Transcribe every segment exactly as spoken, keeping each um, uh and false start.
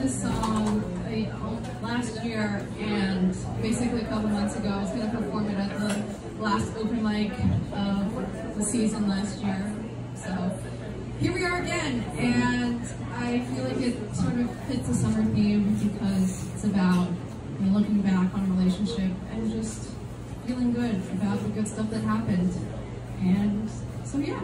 this song uh, last year, and basically a couple months ago I was going to perform it at the last open mic of the season last year. So here we are again, and I feel like it sort of fits the summer theme because it's about, you know, looking back on a relationship and just feeling good about the good stuff that happened. And so yeah.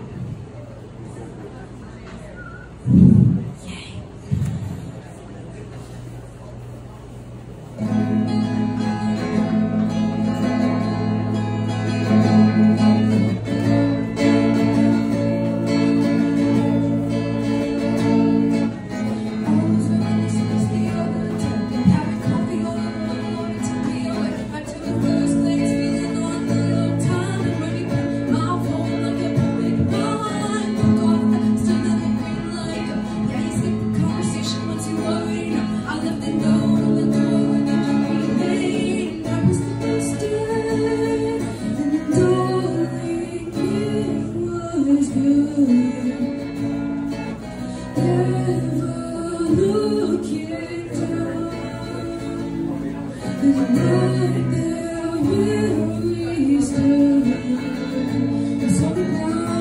There will be still, there's only one.